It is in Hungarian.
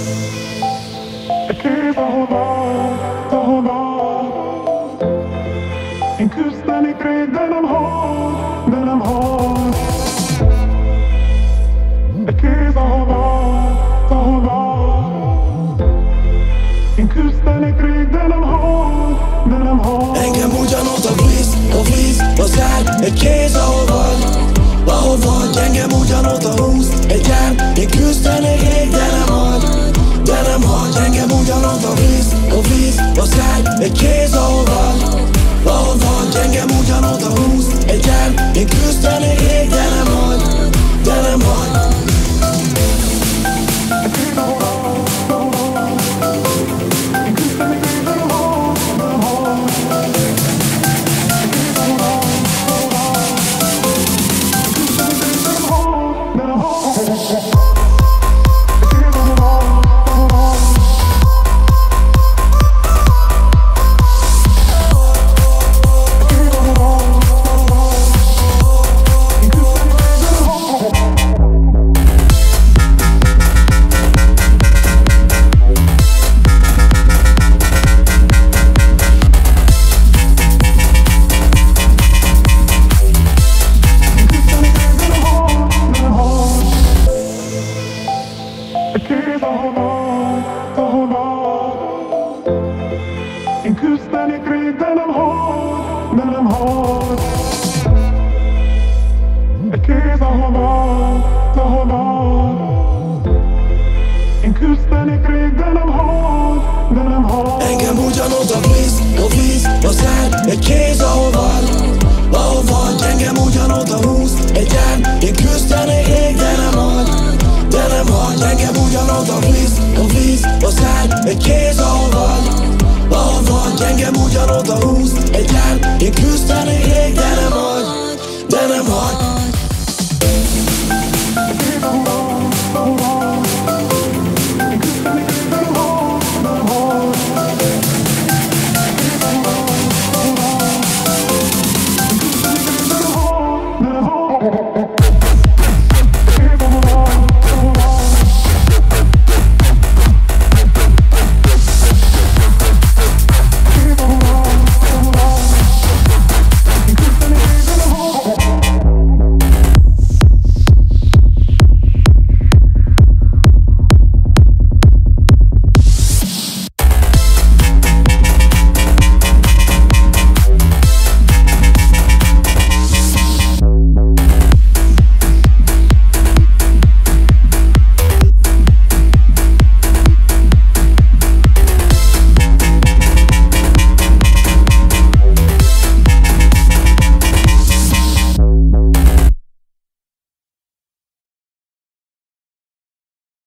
Egy kéz, ahova én küzdenék rég, de nem hall. Egy kéz, ahova én küzdenék rég, de nem hall. Engem ugyanott a víz, az ár. Egy kéz, ahol vagy, engem ugyanott a húz. Egy ár, én küzdenék rég, de nem hagy. Engem ugyanott a víz, az ár. Egy kéz, ahol vagy, engem ugyanott a húz. Egy ár, én küzdenék rég, de nem hagy. Én küzdenék rég, de nem hall. Egy kéz, ahova én küzdenék rég, de nem hall. Engem ugyanott a víz, az ár. Egy kéz, ahol vagy, engem ugyanott a húz. Egy ár, én küzdenék rég, de nem hagy. Engem ugyanott a víz, az ár. Egy kéz, ahol vagy, engem ugyanott a húz. Egy ár, én küzdenék rég, de nem hagy.